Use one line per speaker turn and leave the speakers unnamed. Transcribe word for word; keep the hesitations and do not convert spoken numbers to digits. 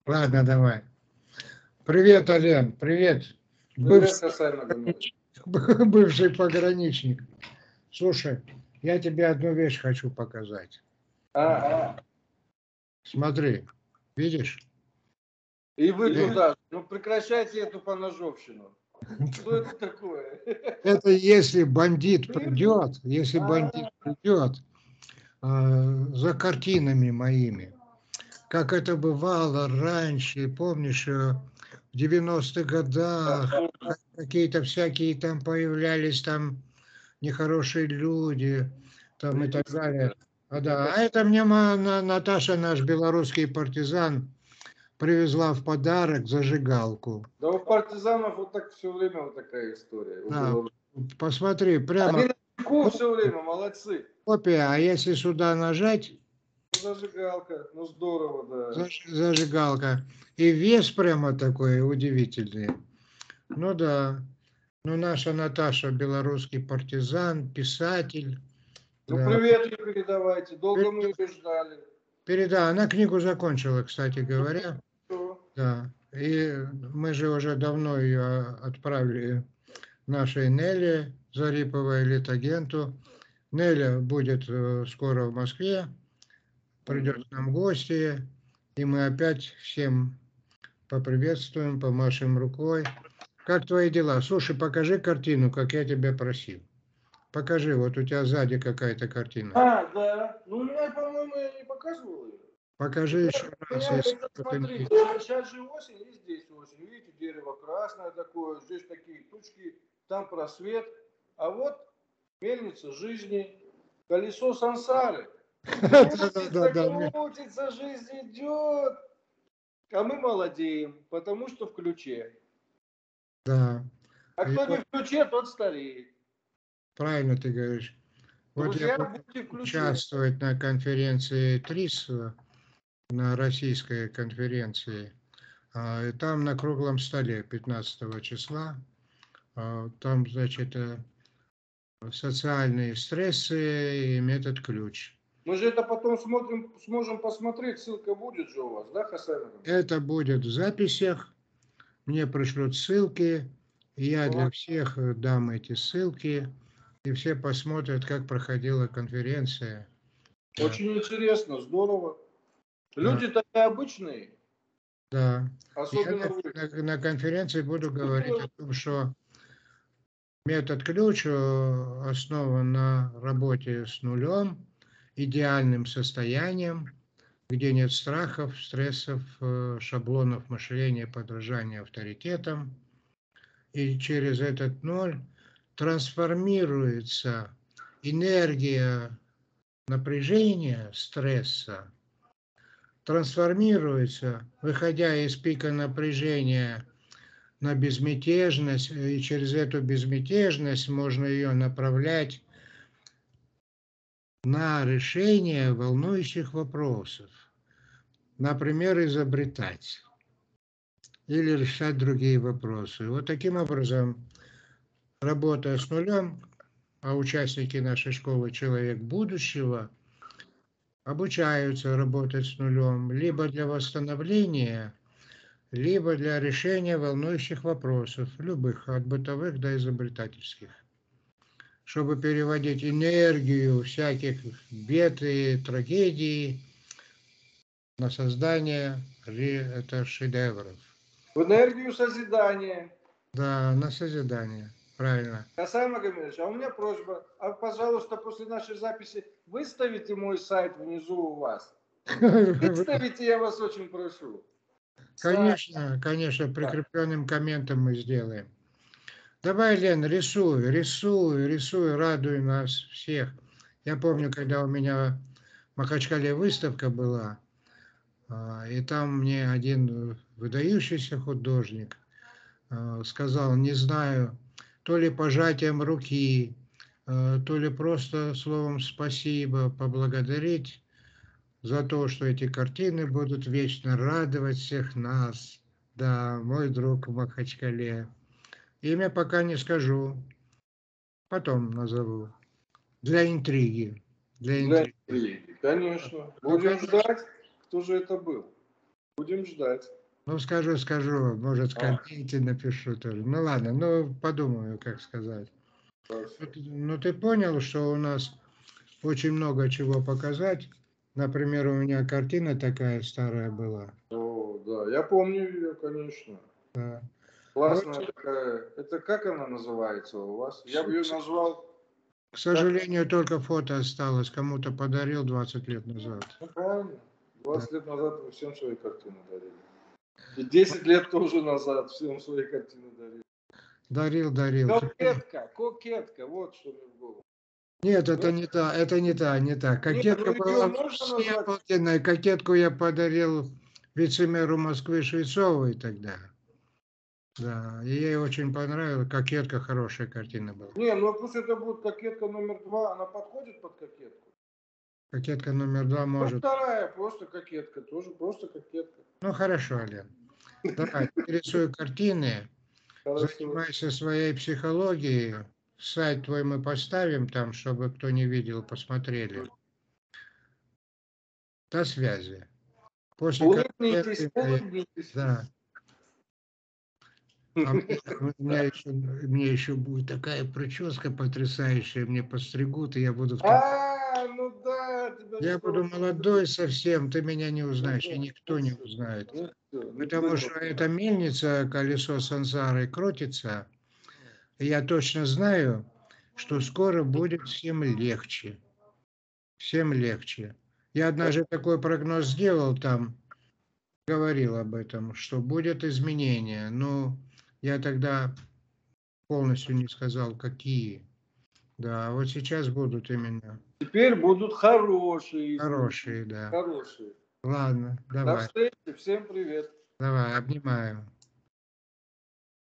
Ладно, давай. Привет, Ален, привет.
Привет,
Бывший,
Хасан Магомедович.
бывший пограничник. Слушай, я тебе одну вещь хочу показать.
А,
Смотри, видишь?
и вы
Э,
туда. Ну прекращайте эту поножовщину. Что это такое?
Это если бандит придет, если бандит
А,
придет э, за картинами моими, как это бывало раньше, помнишь, э, в девяностых годах какие-то всякие там появлялись там нехорошие люди, там и так далее. А, да. А это мне ма- на- Наташа, наш белорусский партизан, привезла в подарок зажигалку.
Да у партизанов вот так все время вот такая история. У
Да,
белорусов.
посмотри, прямо
Они на чеку все время, молодцы.
копия, а если сюда нажать,
Ну зажигалка, ну здорово, да.
заж- зажигалка. И вес прямо такой удивительный. Ну да, ну наша Наташа, белорусский партизан, писатель.
Ну
Да.
привет ей передавайте, долго мы ее ждали.
Переда, она книгу закончила, кстати говоря.
Что?
Да. И мы же уже давно ее отправили нашей Нелле Зариповой, литагенту. Неля будет э, скоро в Москве, придет к нам в гости, и мы опять всем поприветствуем, помашем рукой. Как твои дела? Слушай, покажи картину, как я тебя просил. Покажи, вот у тебя сзади какая-то картина.
А, да. Ну у меня, по-моему, я не показывал ее.
Покажи еще раз,
Меня,
если
это,
что-то не
смотрите,
видно.
сейчас же осень, и здесь осень. Видите, дерево красное такое, здесь такие тучки, там просвет. А вот мельница жизни, колесо сансары. Крутится,
Да-да-да,
крутится, жизнь идет. А мы молодеем, потому что в ключе.
да.
А
И
кто не
вот
в ключе, тот стареет.
правильно ты говоришь. Вот я
Друзья,
буду
будьте в ключе.
участвовать на конференции ТРИС, на российской конференции. А, и там на круглом столе пятнадцатого числа, а, там, значит, э, социальные стрессы и метод ключ.
Мы же это потом смотрим, сможем посмотреть, ссылка будет же у вас, да, Хасан?
Это будет в записях, мне пришлют ссылки, и я для всех э, дам эти ссылки, и все посмотрят, как проходила конференция. Да,
Очень интересно, здорово.
да,
Люди такие обычные,
да. Я
особенно
на,
вы.
на- на конференции буду говорить о том, что метод ключ э, основан на работе с нулем, идеальным состоянием, где нет страхов, стрессов, э, шаблонов мышления, подражания авторитетам. И через этот ноль трансформируется энергия напряжения, стресса, трансформируется, выходя из пика напряжения на безмятежность, и через эту безмятежность можно ее направлять на решение волнующих вопросов. Например, изобретать или решать другие вопросы. Вот таким образом, работая с нулем, а участники нашей школы «Человек будущего» обучаются работать с нулем либо для восстановления, либо для решения волнующих вопросов, любых, от бытовых до изобретательских, чтобы переводить энергию всяких бед и трагедий на создание это шедевров.
В энергию созидания.
Да, на созидание, правильно.
Хасан Магомедович, а у меня просьба, а пожалуйста, после нашей записи выставите мой сайт внизу у вас. Выставите, я вас очень прошу. Сайт.
Конечно, конечно, прикрепленным комментом мы сделаем. Давай, Лен, рисуй, рисуй, рисуй, радуй нас всех. Я помню, когда у меня в Махачкале выставка была, и там мне один выдающийся художник сказал, не знаю, то ли пожатием руки, то ли просто словом спасибо, поблагодарить за то, что эти картины будут вечно радовать всех нас. Да, мой друг в Махачкале. Имя пока не скажу, потом назову. Для интриги. Для
Для
интриги.
интриги, конечно.
Ну,
Будем
конечно.
ждать, кто же это был. Будем ждать.
Ну, скажу, скажу, может, в
А.
комменте напишу тоже. Ну, ладно, ну, подумаю, как сказать.
Хорошо.
Ну, ты- Ну, ты понял, что у нас очень много чего показать. Например, у меня картина такая старая была.
О, да, я помню ее, конечно.
Да. А вот,
Классная такая. Это как она называется у вас? Я бы ее назвал.
к сожалению, только фото осталось. Кому-то подарил двадцать лет назад.
Ну, правильно.
Да.
двадцать лет назад вы всем свои картины дарили. И десять лет тоже назад всем свои картины дарили.
Дарил, дарил.
Кокетка, кокетка, вот что мне в голову.
Нет, это
Ну,
не та, это не та, не та.
не,
Кокетка
ну ее
была
можно
вообще
назвать.
обалденная. Кокетку я подарил вице-мэру Москвы Швецовой тогда. Да, и ей очень понравилось. Кокетка хорошая картина была.
Не, ну пусть это будет кокетка номер два, она подходит под кокетку.
Кокетка номер два
Ну,
может.
вторая просто кокетка, тоже просто кокетка.
Ну хорошо, Лен. Давай, ты рисуй картины,
Хорошо.
занимайся своей психологией. Сайт твой мы поставим там, чтобы кто не видел, посмотрели. До связи. После
Улыбнитесь,
концерта,
улыбнитесь.
да. А мне, у меня еще, мне еще будет такая прическа потрясающая, мне постригут, и я буду в таком...
А, ну да, тебя
Я
скоро
буду молодой совсем, ты меня не
Ну
узнаешь,
да,
и никто
ну
не
всё,
узнает.
ну всё,
Потому
никто
что
не-
эта мельница, колесо сансары, крутится, и я точно знаю, что скоро будет всем легче. Всем легче. Я однажды такой прогноз сделал там, говорил об этом, что будет изменение. Но я тогда полностью не сказал, какие. Да, а вот сейчас будут именно
Теперь будут хорошие изменения.
хорошие, да.
Хорошие.
Ладно,
До
давай,
встречи, всем привет.
давай, обнимаю.